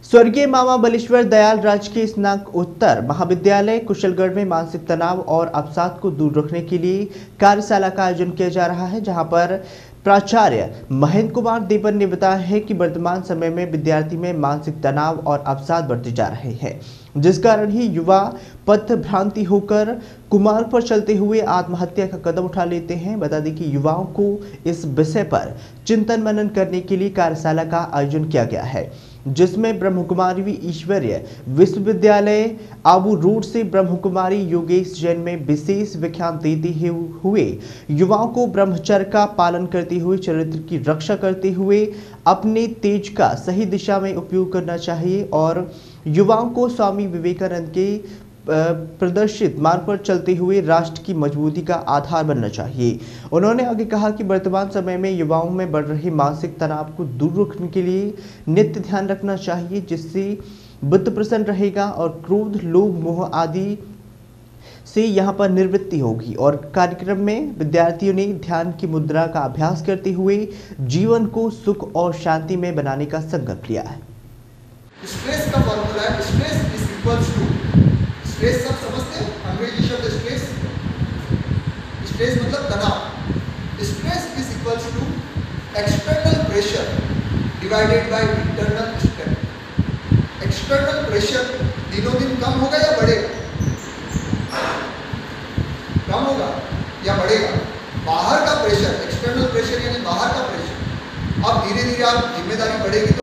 स्वर्गीय मामा बलेश्वर दयाल राजकीय स्नातकोत्तर महाविद्यालय कुशलगढ़ में मानसिक तनाव और अवसाद को दूर रखने के लिए कार्यशाला का आयोजन किया जा रहा है, जहां पर प्राचार्य महेंद्र कुमार देवन ने बताया है कि वर्तमान समय में विद्यार्थी में मानसिक तनाव और अवसाद बढ़ते जा रहे हैं, जिस कारण ही युवा पथ भ्रांति होकर कुमार्ग पर चलते हुए आत्महत्या का कदम उठा लेते हैं। बता दें कि युवाओं को इस विषय पर चिंतन मनन करने के लिए कार्यशाला का आयोजन किया गया है, जिसमें ब्रह्मकुमारी ईश्वरीय विश्वविद्यालय आबू रोड से ब्रह्मकुमारी योगेश जैन में विशेष व्याख्यान देते हुए युवाओं को ब्रह्मचर्य का पालन करते हुए चरित्र की रक्षा करते हुए अपने तेज का सही दिशा में उपयोग करना चाहिए और युवाओं को स्वामी विवेकानंद के प्रदर्शित मार्ग पर चलते हुए राष्ट्र की मजबूती का आधार बनना चाहिए। उन्होंने आगे कहा कि वर्तमान समय में युवाओं में बढ़ रहे मानसिक तनाव को दूर रखने के लिए नित्य ध्यान रखना चाहिए, जिससे बुद्ध प्रसन्न रहेगा और क्रोध, लोभ, मोह आदि से यहाँ पर निवृत्ति होगी। और कार्यक्रम में विद्यार्थियों ने ध्यान की मुद्रा का अभ्यास करते हुए जीवन को सुख और शांति में बनाने का संकल्प लिया है। स्ट्रेस का फॉर्मूला है, stress is equals to, stress सब समझते हैं, अंग्रेजी शब्द स्ट्रेस, स्ट्रेस मतलब तनाव। Stress is equals to external pressure divided by internal strength. External pressure दिनों दिन कम होगा या बढ़ेगा? कम होगा या बढ़ेगा? बाहर का प्रेशर, एक्सटर्नल प्रेशर यानी बाहर का प्रेशर, अब धीरे धीरे आप जिम्मेदारी बढ़ेगी